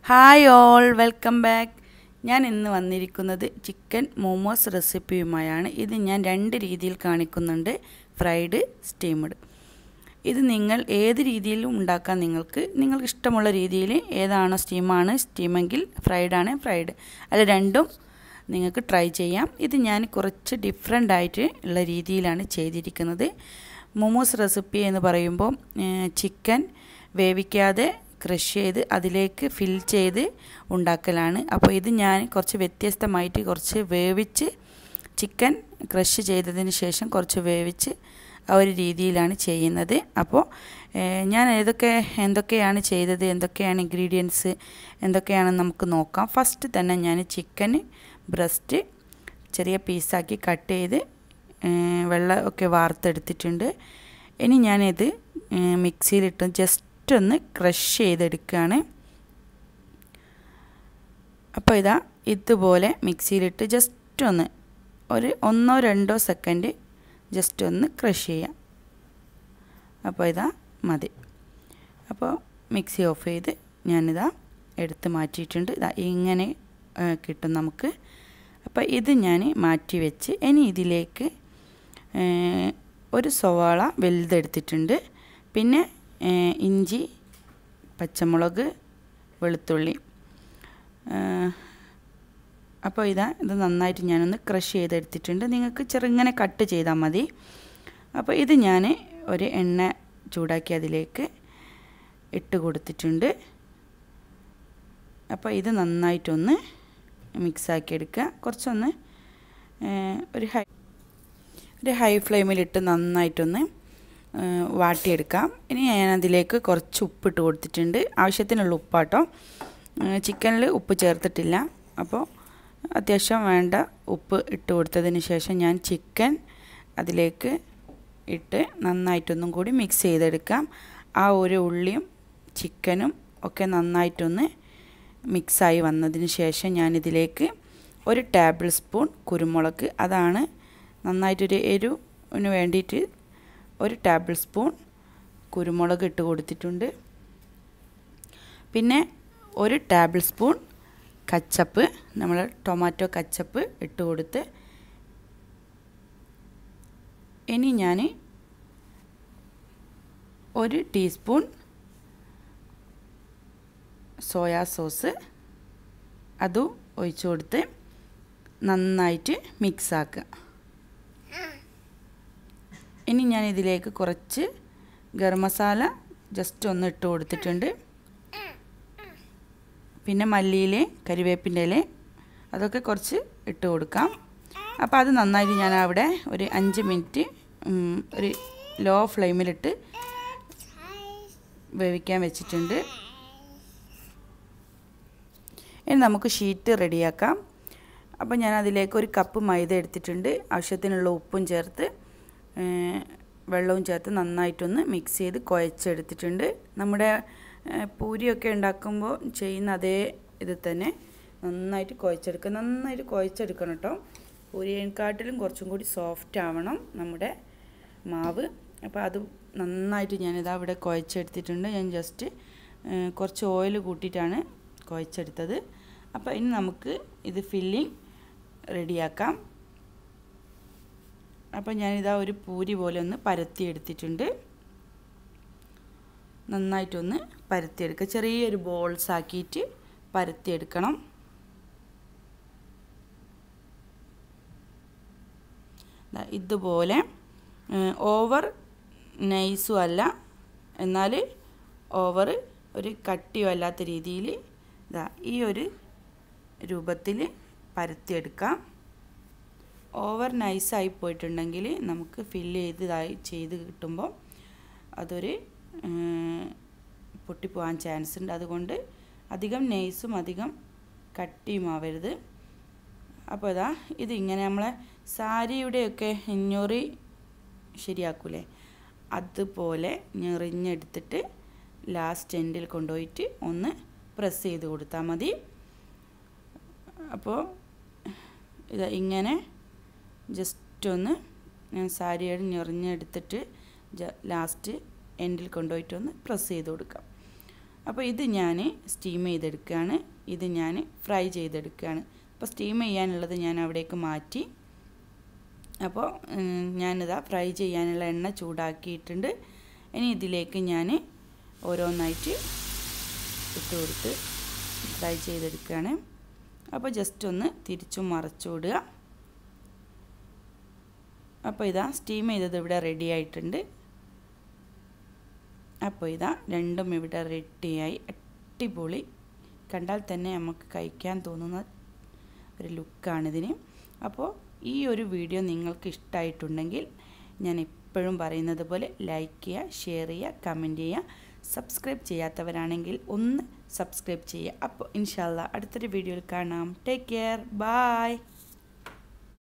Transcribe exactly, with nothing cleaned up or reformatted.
Hi all, welcome back. ഞാൻ ഇന്ന് വന്നിരിക്കുന്നത് ചിക്കൻ മോമോസ് റെസിപ്പിയുമായാണ്. ഇത് ഞാൻ രണ്ട് രീതിയിൽ കാണിക്കുന്നുണ്ട്, ഫ്രൈഡ്, സ്റ്റീംഡ്. ഇത് നിങ്ങൾ ഏത് രീതിയിലും ഉണ്ടാക്കാൻ നിങ്ങൾക്ക് നിങ്ങൾക്ക് ഇഷ്ടമുള്ള രീതിയിൽ ഏതാണോ, സ്റ്റീമാണ് സ്റ്റീമെങ്കിൽ ഫ്രൈഡാണ് ഫ്രൈഡ്, അത് രണ്ടും നിങ്ങൾക്ക് ട്രൈ ചെയ്യാം. ഇത് ഞാൻ കുറച്ച് ഡിഫറെൻ്റ് ആയിട്ട് ഉള്ള രീതിയിലാണ് ചെയ്തിരിക്കുന്നത്. മോമോസ് റെസിപ്പി എന്ന് പറയുമ്പോൾ ചിക്കൻ വേവിക്കാതെ ക്രഷ് ചെയ്ത് അതിലേക്ക് ഫിൽ ചെയ്ത് ഉണ്ടാക്കലാണ്. അപ്പോൾ ഇത് ഞാൻ കുറച്ച് വ്യത്യസ്തമായിട്ട് കുറച്ച് വേവിച്ച് ചിക്കൻ ക്രഷ് ചെയ്തതിന് ശേഷം കുറച്ച് വേവിച്ച് ആ ഒരു രീതിയിലാണ് ചെയ്യുന്നത്. അപ്പോൾ ഞാൻ ഏതൊക്കെ എന്തൊക്കെയാണ് ചെയ്തത്, എന്തൊക്കെയാണ് ഇൻഗ്രീഡിയൻസ്, എന്തൊക്കെയാണെന്ന് നമുക്ക് നോക്കാം. ഫസ്റ്റ് തന്നെ ഞാൻ ചിക്കൻ ബ്രസ്റ്റ് ചെറിയ പീസാക്കി കട്ട് ചെയ്ത് വെള്ളം ഒക്കെ വാർത്തെടുത്തിട്ടുണ്ട്. ഇനി ഞാനിത് മിക്സിയിലിട്ട് ജസ്റ്റ് ഒന്ന് ക്രഷ് ചെയ്തെടുക്കുകയാണ്. അപ്പോൾ ഇതാ ഇതുപോലെ മിക്സിയിലിട്ട് ജസ്റ്റ് ഒന്ന് ഒരു ഒന്നോ രണ്ടോ സെക്കൻഡ് ജസ്റ്റ് ഒന്ന് ക്രഷ് ചെയ്യാം. അപ്പോൾ ഇതാ മതി. അപ്പോൾ മിക്സി ഓഫ് ചെയ്ത് ഞാനിതാ എടുത്ത് മാറ്റിയിട്ടുണ്ട്. ഇതാ ഇങ്ങനെ കിട്ടും നമുക്ക്. അപ്പോൾ ഇത് ഞാൻ മാറ്റി വെച്ച് ഇനി ഇതിലേക്ക് ഒരു സവാള വലുതെടുത്തിട്ടുണ്ട്, പിന്നെ ഇഞ്ചി, പച്ചമുളക്, വെളുത്തുള്ളി. അപ്പോൾ ഇതാ ഇത് നന്നായിട്ട് ഞാനൊന്ന് ക്രഷ് ചെയ്തെടുത്തിട്ടുണ്ട്. നിങ്ങൾക്ക് ചെറുങ്ങനെ കട്ട് ചെയ്താൽ മതി. അപ്പോൾ ഇത് ഞാൻ ഒരു എണ്ണ ചൂടാക്കി അതിലേക്ക് ഇട്ട് കൊടുത്തിട്ടുണ്ട്. അപ്പോൾ ഇത് നന്നായിട്ടൊന്ന് മിക്സാക്കി എടുക്കുക. കുറച്ചൊന്ന് ഒരു ഹൈ ഒരു ഹൈ ഫ്ലെയിമിലിട്ട് നന്നായിട്ടൊന്ന് വാട്ടിയെടുക്കാം. ഇനി ഞാനതിലേക്ക് കുറച്ച് ഉപ്പിട്ട് കൊടുത്തിട്ടുണ്ട്, ആവശ്യത്തിനുള്ള ഉപ്പാട്ടോ. ചിക്കനിൽ ഉപ്പ് ചേർത്തിട്ടില്ല. അപ്പോൾ അത്യാവശ്യം വേണ്ട ഉപ്പ് ഇട്ട് കൊടുത്തതിന് ശേഷം ഞാൻ ചിക്കൻ അതിലേക്ക് ഇട്ട് നന്നായിട്ടൊന്നും കൂടി മിക്സ് ചെയ്തെടുക്കാം. ആ ഒരു ഉള്ളിയും ചിക്കനും ഒക്കെ നന്നായിട്ടൊന്ന് മിക്സായി വന്നതിന് ശേഷം ഞാനിതിലേക്ക് ഒരു ടേബിൾ സ്പൂൺ കുരുമുളക്, അതാണ് നന്നായിട്ടൊരു എരിവിന് വേണ്ടിയിട്ട് ഒരു ടേബിൾ സ്പൂൺ കുരുമുളക് ഇട്ട് കൊടുത്തിട്ടുണ്ട്. പിന്നെ ഒരു ടേബിൾ സ്പൂൺ കച്ചപ്പ്, നമ്മൾ ടൊമാറ്റോ കച്ചപ്പ് ഇട്ട് കൊടുത്ത് ഇനി ഞാൻ ഒരു ടീസ്പൂൺ സോയാ സോസ് അതും ഒഴിച്ചു കൊടുത്ത് നന്നായിട്ട് മിക്സാക്കുക. ഇനി ഞാൻ ഇതിലേക്ക് കുറച്ച് ഗരം മസാല ജസ്റ്റ് ഒന്ന് ഇട്ട് കൊടുത്തിട്ടുണ്ട്, പിന്നെ മല്ലിയില, കരിവേപ്പിൻ്റെ ഇല അതൊക്കെ കുറച്ച് ഇട്ട് കൊടുക്കാം. അപ്പോൾ അത് നന്നായിട്ട് ഞാൻ അവിടെ ഒരു അഞ്ച് മിനിറ്റ് ഒരു ലോ ഫ്ലെയിമിലിട്ട് വേവിക്കാൻ വെച്ചിട്ടുണ്ട്. ഇനി നമുക്ക് ഷീറ്റ് റെഡിയാക്കാം. അപ്പോൾ ഞാൻ അതിലേക്ക് ഒരു കപ്പ് മൈദ എടുത്തിട്ടുണ്ട്, ആവശ്യത്തിനുള്ള ഉപ്പും ചേർത്ത് വെള്ളവും ചേർത്ത് നന്നായിട്ടൊന്ന് മിക്സ് ചെയ്ത് കുഴച്ചെടുത്തിട്ടുണ്ട്. നമ്മുടെ പൂരിയൊക്കെ ഉണ്ടാക്കുമ്പോൾ ചെയ്യുന്ന അതേ ഇത് തന്നെ നന്നായിട്ട് കുഴച്ചെടുക്കുക. നന്നായിട്ട് കുഴച്ചെടുക്കണം കേട്ടോ. പൂരിയെക്കാട്ടിലും കുറച്ചും കൂടി സോഫ്റ്റ് ആവണം നമ്മുടെ മാവ്. അപ്പോൾ അത് നന്നായിട്ട് ഞാനിതാ ഇവിടെ കുഴച്ചെടുത്തിട്ടുണ്ട്. ഞാൻ ജസ്റ്റ് കുറച്ച് ഓയിൽ കൂട്ടിയിട്ടാണ് കുഴച്ചെടുത്തത്. അപ്പോൾ ഇനി നമുക്ക് ഇത് ഫില്ലിങ് റെഡിയാക്കാം. അപ്പോൾ ഞാനിതാ ഒരു പൂരി പോലെ ഒന്ന് പരത്തിയെടുത്തിട്ടുണ്ട്. നന്നായിട്ടൊന്ന് പരത്തിയെടുക്കുക. ചെറിയൊരു ബോൾസ് ആക്കിയിട്ട് പരത്തിയെടുക്കണം. ഇതുപോലെ ഓവർ നൈസും അല്ല, എന്നാൽ ഓവർ ഒരു കട്ടിയോ അല്ലാത്ത രീതിയിൽ ഇതാ ഈ ഒരു രൂപത്തിൽ പരത്തിയെടുക്കാം. ഓവർ നൈസായി പോയിട്ടുണ്ടെങ്കിൽ നമുക്ക് ഫില്ല് ചെയ്തതായി ചെയ്ത് കിട്ടുമ്പോൾ അതൊരു പൊട്ടിപ്പോകാൻ ചാൻസ് ഉണ്ട്. അതുകൊണ്ട് അധികം നൈസും അധികം കട്ടിയുമാവരുത്. അപ്പോൾ ഇതാ ഇതിങ്ങനെ നമ്മളെ സാരിയുടെയൊക്കെ ഞൊറി ശരിയാക്കൂലേ, അതുപോലെ ഞെറിഞ്ഞെടുത്തിട്ട് ലാസ്റ്റ് എൻഡിൽ കൊണ്ടുപോയിട്ട് ഒന്ന് പ്രസ് ചെയ്ത് കൊടുത്താൽ മതി. അപ്പോൾ ഇത് ഇങ്ങനെ ജസ്റ്റ് ഒന്ന് ഞാൻ സാരിയുടെ ഞെറിഞ്ഞെടുത്തിട്ട് ലാസ്റ്റ് എൻഡിൽ കൊണ്ടുപോയിട്ടൊന്ന് പ്രസ് ചെയ്ത് കൊടുക്കാം. അപ്പോൾ ഇത് ഞാൻ സ്റ്റീം ചെയ്തെടുക്കുകയാണ്. ഇത് ഞാൻ ഫ്രൈ ചെയ്തെടുക്കുകയാണ്. അപ്പോൾ സ്റ്റീം ചെയ്യാനുള്ളത് ഞാൻ അവിടേക്ക് മാറ്റി. അപ്പോൾ ഞാനിതാ ഫ്രൈ ചെയ്യാനുള്ള എണ്ണ ചൂടാക്കിയിട്ടുണ്ട്. ഇനി ഇതിലേക്ക് ഞാൻ ഓരോന്നായിട്ട് ഇട്ട് കൊടുത്ത് ഫ്രൈ ചെയ്തെടുക്കുകയാണ്. അപ്പോൾ ജസ്റ്റ് ഒന്ന് തിരിച്ചും മറിച്ചു വിടുക. അപ്പോൾ ഇതാ സ്റ്റീം ചെയ്തത് ഇവിടെ റെഡി ആയിട്ടുണ്ട്. അപ്പോൾ ഇതാ രണ്ടും ഇവിടെ റെഡിയായി. അടിപൊളി, കണ്ടാൽ തന്നെ നമുക്ക് കഴിക്കാൻ തോന്നുന്ന ഒരു ലുക്കാണിതിന്. അപ്പോൾ ഈ ഒരു വീഡിയോ നിങ്ങൾക്ക് ഇഷ്ടമായിട്ടുണ്ടെങ്കിൽ ഞാൻ എപ്പോഴും പറയുന്നത് പോലെ ലൈക്ക് ചെയ്യുക, ഷെയർ ചെയ്യുക, കമൻറ്റ് ചെയ്യുക. സബ്സ്ക്രൈബ് ചെയ്യാത്തവരാണെങ്കിൽ ഒന്ന് സബ്സ്ക്രൈബ് ചെയ്യുക. അപ്പോൾ ഇൻഷാ അല്ലാഹ് അടുത്തൊരു വീഡിയോയിൽ കാണാം. Take care, by.